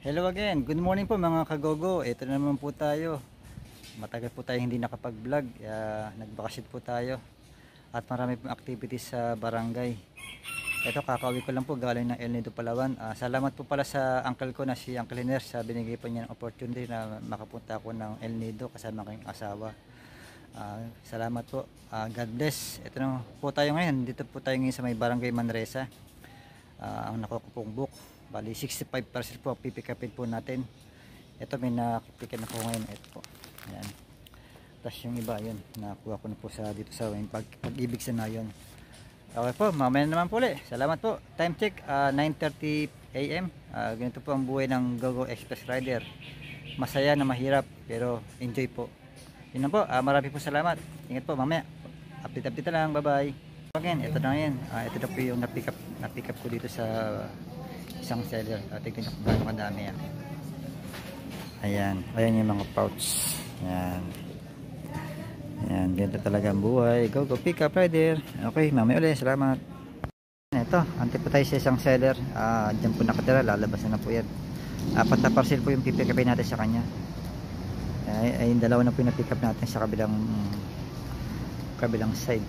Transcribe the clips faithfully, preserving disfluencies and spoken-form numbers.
Hello again, good morning po mga kagogo. Ito na naman po tayo. Matagal po tayo hindi nakapag-vlog, uh, nagbakasyon po tayo at marami pong activities sa barangay. Ito, kakauwi ko lang po galing ng El Nido, Palawan. uh, Salamat po pala sa uncle ko na si Uncle Hiner sa binigay po niya ng opportunity na makapunta ako ng El Nido kasama aking asawa. uh, Salamat po, uh, God bless. Ito na po tayo ngayon, dito po tayo ngayon sa may barangay Manresa. uh, Ang nakuha ko pong book, bali sixty-five percent po pipikapin po natin. Ito may nakipikan na po ngayon. Ito po, ayan. Tapos yung iba yun nakuha ko na po sa dito sa pag, pag-ibig sa nayon. Okay po, mamaya naman po ulit. Salamat po. Time check, uh, nine thirty a m uh, Ganito po ang buhay ng Gogoexpress rider. Masaya na mahirap pero enjoy po. Yun na po, uh, marami po salamat. Ingat po, mamaya update update na lang. Bye bye. Again, ito na yan. uh, ito na po yung na-pick up, na-pick up ko dito sa isang seller. Uh, tignan nyo kung gaano kadami yan. Ayan, ayan yung mga pouch. Ayan. Ayan, ganito talaga ang buhay. Go, go, pick up rider. Okay, mamaya ulit. Salamat. Ito, ante po tayo sa isang seller. Uh, Diyan po nakatira, lalabas na, na po yan. Apat na parcel po yung pick upin natin sa kanya. Ay, ay yung dalawa na po yung na-pick up natin sa kabilang kabilang side.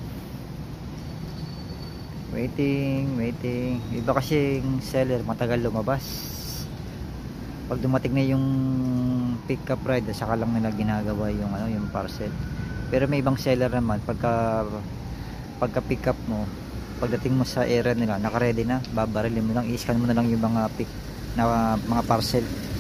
Waiting, waiting. Iba kasing seller matagal lumabas. Pag dumating na yung pick up ride, saka lang nila ginagawa yung ano, yung parcel. Pero may ibang seller naman pagka pagka pick up mo, pagdating mo sa area nila, naka-ready na, babarilin mo lang, i-scan mo na lang yung mga pick na mga parcel.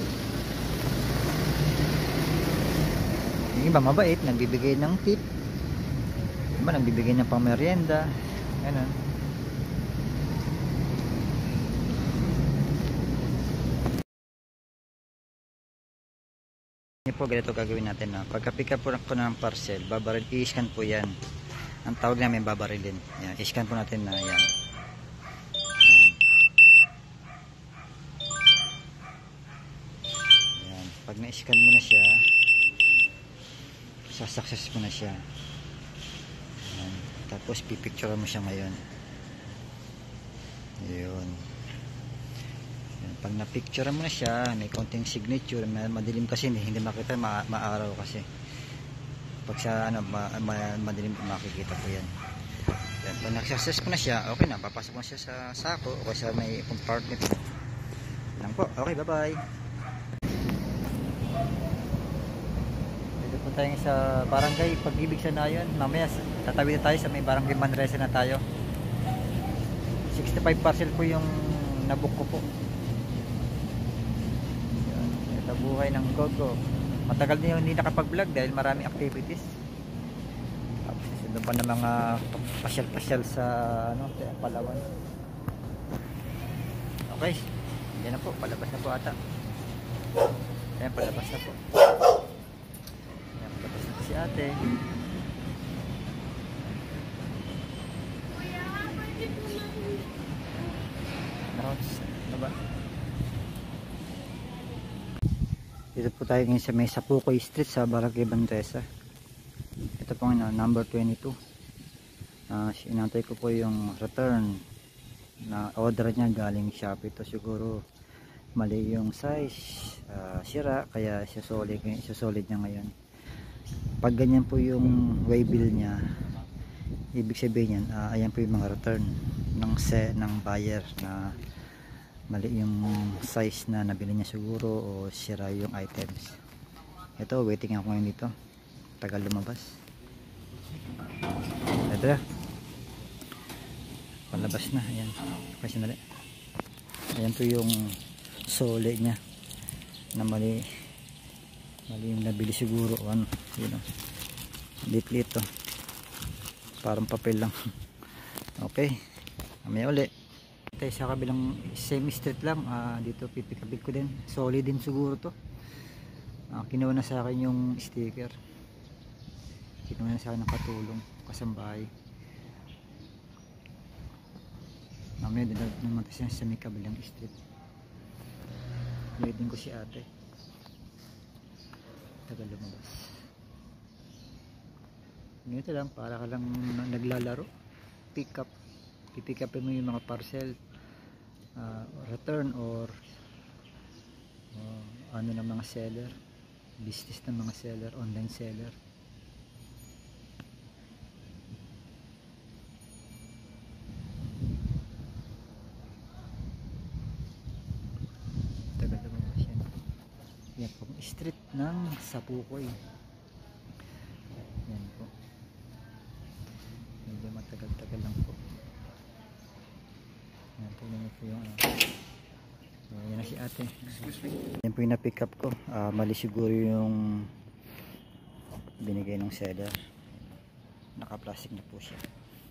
Yung iba mabait, nagbibigay ng tip. Yung iba nagbibigay ng pang-merienda. Ganun. Yan po, ganito gagawin natin. No? Pagka pick up po ng parcel, babaril, i-scan po yan. Ang tawag namin babarilin. Yan, i-scan po natin na yan. Yan. Yan. Pag na-scan mo na siya, sasuccess mo na siya. Yan. Tapos pipicture mo siya ngayon. Yun. Pag na-picture mo na siya, may konting signature, madilim kasi hindi, hindi makita, ma maaraw kasi. Pag sa ano, ma ma madilim makikita po yan. Yan. Pag na-success mo na siya, okay na, papasok mo siya sa sako o sa may compartment. Lang po. Okay, bye-bye. Dito po tayo sa barangay Pag-ibig sa nayon. Mamaya tatawid na tayo sa may barangay Manresa na tayo. sixty-five parcel po yung nabook ko po. Buhay ng Gogo. Matagal na hindi nakapag-vlog dahil maraming activities. Tapos doon pa na mga pasyal-pasyal sa ano, sa Palawan. Okay. Yan na po, palabas na po ata. Ayan, palabas na po. Ayan, palabas na po si ate. Ano ba? Dito po tayo ngayon sa may Buhay Street sa Barangay Manresa. Ito po nga number twenty-two. Uh, inantay ko po yung return na order niya galing Shopee. Ito siguro mali yung size, uh, sira, kaya isusolid, isusolid niya ngayon. Pag ganyan po yung waybill niya, ibig sabihin yan, uh, ayan po yung mga return ng, se, ng buyer na mali yung size na nabili niya siguro o sira yung items. Ito, waiting ako ngayon dito, tagal lumabas. Ito na, palabas na. Ayan, kasi nali, ayan po yung sole niya na mali mali yung nabili siguro o ano, yun o, lit-lit to, parang papel lang. Okay, mamaya ulit tayo sa kabilang same street lang. Uh, dito pipikabit ko din, solid din siguro to. Uh, kinuha na sa akin yung sticker, kinuha na sa akin ng katulong kasambahay. Mamaya din naman tayo sa may kabilang street. Waiting ko si ate, tagal lumabas. Ganito lang, para ka lang naglalaro. Pick up, pipick upin mo yung mga parcel, uh, return or uh, ano ng mga seller, business ng mga seller, online seller. Tagal na mga yan. Yan po, street ng Sapukoy. Yan po. Medyo matagal-tagal lang po. Yan po, yan po yung ano. So, yan na si ate. Yan po yung na-pick up ko. Uh, mali siguro yung binigay ng seller. Naka-plastic na po siya.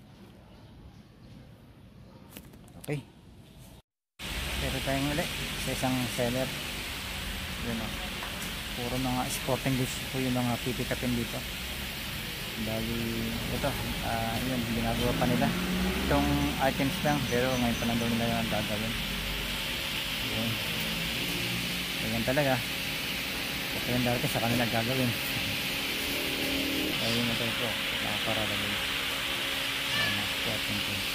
Okay. Pero tayong ulit sa isang seller. Yan o. Puro mga sporting goods po yung mga pipick upin dito. Dali ito. Uh, yun, ginagawa pa nila. Itong items lang. Pero ngayon pa lang daw nila yung gagawin. Yun. Ganyan talaga. Kasi yung dati sa kanila gagawin. Kaya yun ito po. Nakaparalagay. Ayan na. Sporting goods.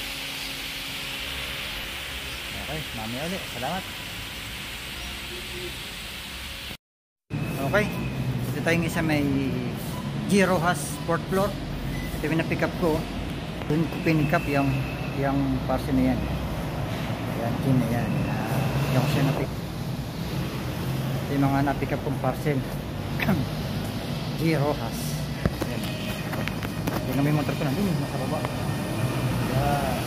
Okay, mami ulit. Salamat. Okay. Ito tayong isa may Giro has fourth floor. Ito yung na-pick up ko. Doon ko pinick up yung, yung parcel na yan. Ayan, kin na yan. Uh, yung siya na-pick. Ito yung mga na-pick up kong parcel. Giro has. Ayan. Ito na may motor ko na. Doon, nasa baba. Ayan.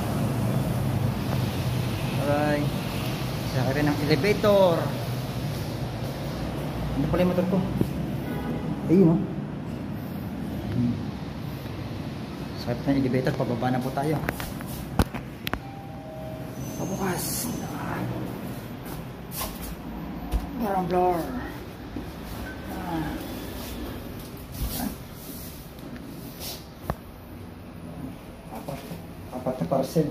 Alright. Saka rin ang elevator. Ano pala yung motor ko? Ayun o. Hmm. Sakit na yung elevator. Pababa na po tayo. Pabukas. Parang floor. Ah. Apat. Apat na parcel.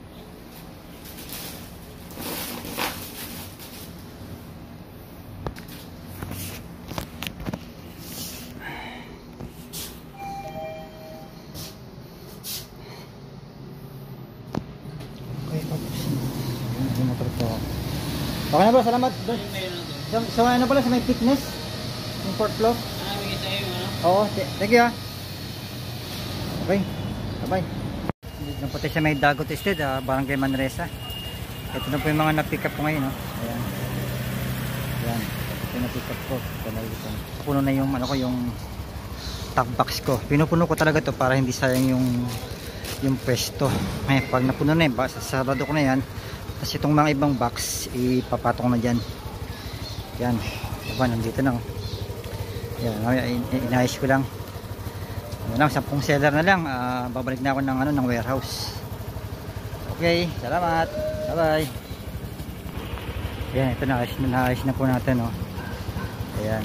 Okay na bro, salamat. So, so ano pala sa may fitness? Yung fourth floor? Ah, may kita yun, ano? Oo, thank you ah. Okay, bye bye. Dito na po tayo sa may Dagot Estate, ah, Barangay Manresa. Ito na po yung mga na-pick up ko ngayon. Oh. Ayan. Ayan, ito yung na-pick up ko. Puno na yung, ano ko, yung top box ko. Pinupuno ko talaga to para hindi sayang yung yung pwesto. Ay, pag napuno na yun, sasarado ko na yan. Tapos itong mga ibang box ipapatong na dyan. Yan, diba, nandito na oh. Yan, inayos ko lang. Yan lang, sampung seller na lang. uh, Babalik na ako ng, ano, ng warehouse. Okay, salamat. Bye bye. Yan, ito na, naayos na po natin oh. Ayan.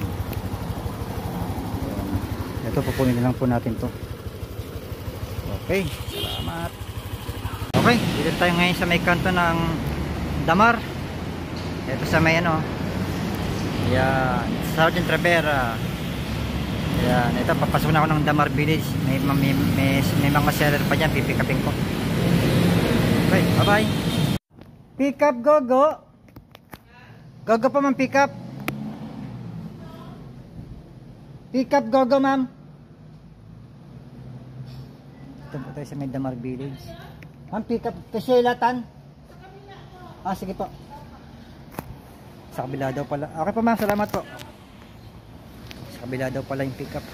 Ito, pupunin na lang po natin to. Okay, salamat. Okay, dito tayo ngayon sa may kanto ng Damar. Ito sa may ano. Ayan, Sergeant Rivera. Ayan, ito papasok na ako ng Damar Village. May, may, may, may mga seller pa dyan, pipikapin ko. Okay, bye bye. Pick up, go go. Go go pa man, pick up. Pick up, go go ma'am. Ito po tayo sa may Damar Village. Ma'am, pick up. Kasi latan. Ah, sige po. Sa kabila daw pala. Okay po ma'am, salamat po. Sa kabila daw pala yung pick up.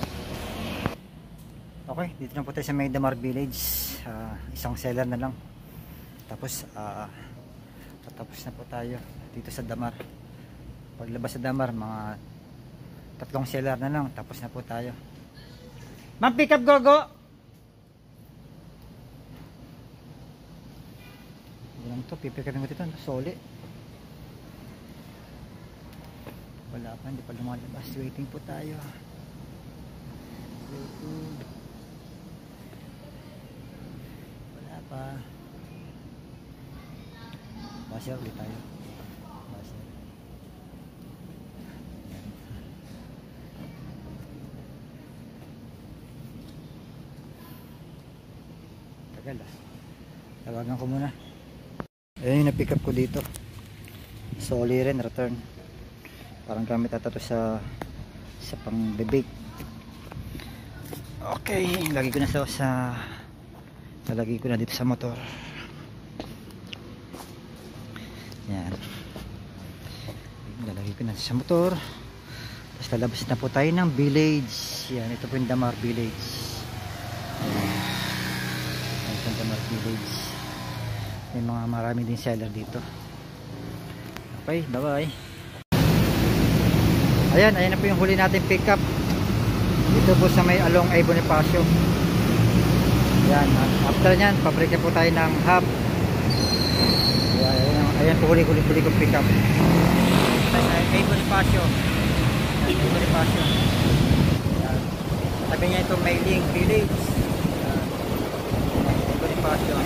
Okay, dito na po tayo sa may Damar Village. uh, Isang seller na lang. Tapos uh, tatapos na po tayo dito sa Damar. Paglabas sa Damar, mga tatlong seller na lang. Tapos na po tayo. Ma'am, pick up, go go. Yan to, pipikapin ko dito, soli. Wala pa, hindi pa lumalabas. Waiting po tayo. Waiting. Wala pa. Basya ulit tayo. Basya. Tagal ah. Tawagan ko muna. Ayun yung na-pick up ko dito. Soli rin, return. Parang gamit ata to sa sa pang bebek. Okay, lagay ko na sa sa lalagay ko na dito sa motor. Yan, lalagay ko na sa motor. Tapos lalabas na po tayo ng village. Yan, ito po yung Damar Village. Yan, ito yung Damar Village. May mga marami din seller dito. Okay, bye bye. Ayan, ayan na po yung huli natin pick up. Dito po sa may along ay Bonifacio. Yan, after nyan, pabrika po tayo ng hub. Ayan, ayan, ayan po huli-huli-huli kong pick up. Ay Bonifacio. Ay Bonifacio. Ayan. Sabi niya ito mailing village. Ay Bonifacio.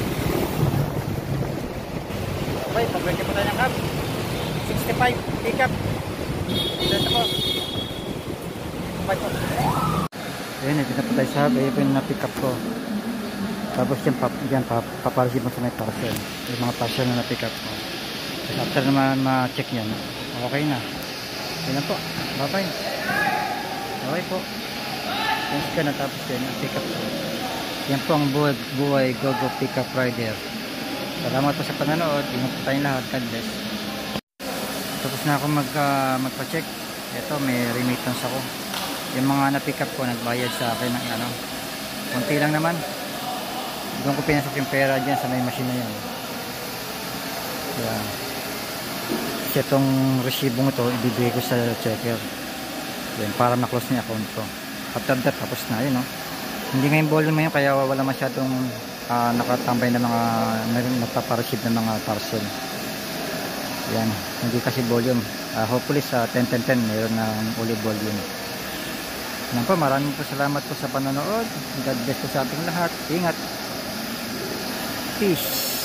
Okay, pabrika po tayo ng hub. sixty-five pick up. Dito po. Bye po. Ayan, ito na po tayo sa hub. Ayan po yung na-pick up ko. Tapos yan, pap, yan pap, paparasip mo sa may parcel. Yung mga parcel na na-pick up ko. Tapos after naman ma-check yan, okay na. Yan na po. Bye bye. Okay po. Yan ka na, tapos yan, pick up ko. Yan po ang buhay, buhay Gogo pick up rider. Salamat po sa panonood. Ingat po tayong lahat. God bless. Tapos na ako mag, uh, magpa-check. Ito, may remittance ako. Yung mga na-pick up ko, nagbayad sa akin ng ano, konti lang naman. Doon ko pinasok yung pera dyan sa may machine na yan. Kaya, kasi itong resibong ito, ibibigay ko sa checker. Yan, para na-close niya account ko. After that, tapos na yun, no? Hindi ngayon volume ngayon, kaya wala masyadong uh, nakatambay na mga nagpapareceive na mga parcel. Yan, hindi kasi volume. Uh, hopefully sa ten ten ten mayroon ng uli volume. Yan po, maraming po salamat po sa panonood. God bless po sa ating lahat. Ingat. Peace.